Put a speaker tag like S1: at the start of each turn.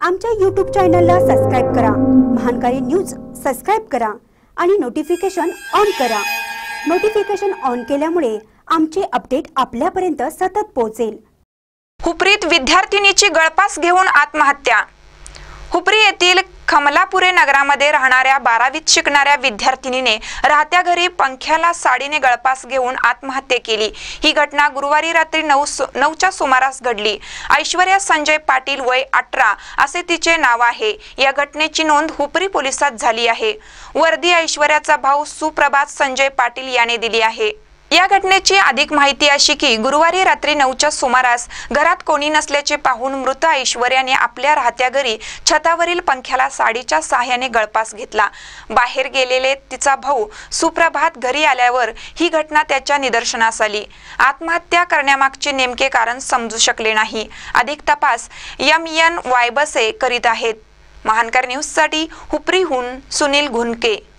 S1: आमच्या YouTube चॅनलला subscribe करा। महानकारी न्यूज सबस्क्राइब करा आणि नोटिफिकेशन ऑन करा। नोटिफिकेशन ऑन केल्यामुळे आमचे अपडेट आपल्यापर्यंत सतत पोहोचेल।
S2: हुपरीत विद्यार्थिनीची गळफास घेऊन आत्महत्या। हुपरी येथील कमलापुरे नगरामध्ये राहणाऱ्या 12वीत शिकणाऱ्या विद्यार्थिनीने राहत्या घरी पंख्याला साडीने गळफास घेऊन आत्महत्या केली। ही घटना गुरुवारी रात्री 9च्या सुमारास घडली। ऐश्वर्या संजय पाटील वय 18 असे तिचे नाव आहे। या घटनेची नोंद हुपरी पोलिसात झाली आहे। वर्दी ऐश्वर्याचा भाऊ सुप्रभात संजय पाटील याने दिली आहे। या घटनेची अधिक माहिती अशी की गुरुवारी रात्री 9च्या सुमारास घरात कोणी नसल्याचे पाहून मृत ऐश्वर्याने आपल्या राहत्या घरी छतावरील पंख्याला साडीच्या सहाय्याने गळफास घेतला। बाहेर गेलेले तिचा भाऊ सुप्रभात घरी आल्यावर ही घटना त्याच्या निदर्शनास आली। आत्महत्या करण्यामागचे नेमके कारण समजू शकले नाही। अधिक तपास MN वायबसे करीत आहेत। महानकर न्यूज साठी हुपरीहून सुनील घुनके।